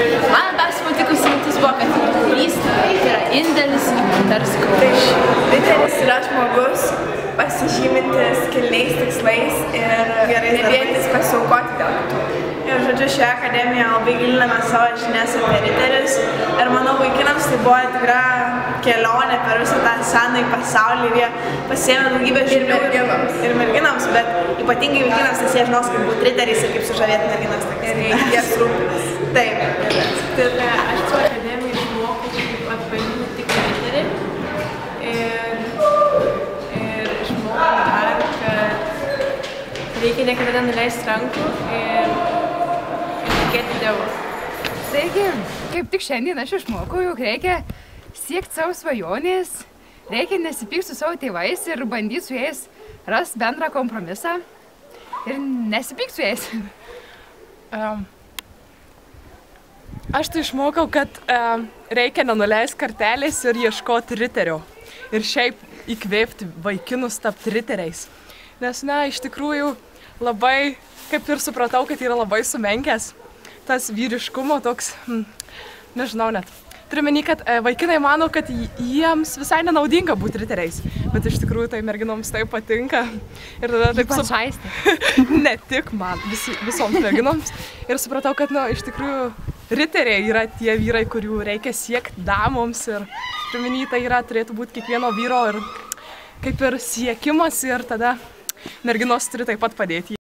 Man labiausiai patikusi mintis buvo, kad piligrimystė tai yra indėlis į moters grožį. Riteris yra žmogus pasižymintis kilniais tikslais ir nebėjantis pasiaukoti dėl kitų. Ir žodžiu, šioje akademijoje labai giliname savo žinias apie riterius ir manau, vaikinams tai buvo tikra kelionė per visą tą senąjį pasaulį ir jie pasiėmė daugybę žinių ir merginams, bet ypatingai vaikinams, nes jie žinos, kaip būti riteriais ir kaip sužavėti merginas. Ir jas rūpintis. Taip. Tai aš su akademija išmokau, kaip atpažinti tik riterį ir išmokau dar, kad reikia niekada neleisti rankų ir tikėti Dievu. Taigi, kaip tik šiandien aš išmokau, jog reikia siekti savo svajonės, reikia nesipykti su savo tėvais ir bandyti su jais rasti bendrą kompromisą ir nesipykti su jais. Aš tai išmokau, kad reikia nenuleisti kartelės ir ieškoti riterio. Ir šiaip įkvėpti vaikinus tapti riteriais. Nes, iš tikrųjų, labai, kaip ir supratau, kad yra labai sumenkęs tas vyriškumo toks, nežinau net. Turiu menį, kad vaikinai mano, kad jiems visai nenaudinga būti riteriais. Bet iš tikrųjų tai merginoms tai patinka. Ir tada taip ne tik man, visoms merginoms. Ir supratau, kad, iš tikrųjų, riteriai yra tie vyrai, kurių reikia siekti damoms. Ir turiu menį, tai turėtų būti kiekvieno vyro ir kaip ir siekimas. Ir tada merginos turi taip pat padėti.